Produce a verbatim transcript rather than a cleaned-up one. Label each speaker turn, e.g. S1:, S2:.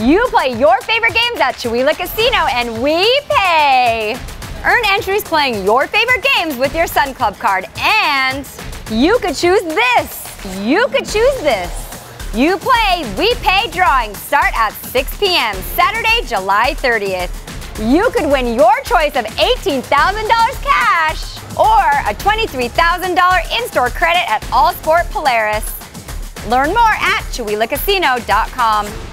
S1: You play your favorite games at Chewelah Casino and we pay! Earn entries playing your favorite games with your Sun Club card, and you could choose this! You could choose this! You play, we pay drawings start at six p m Saturday, July thirtieth. You could win your choice of eighteen thousand dollars cash or a twenty-three thousand dollars in-store credit at All Sport Polaris. Learn more at chewelah casino dot com.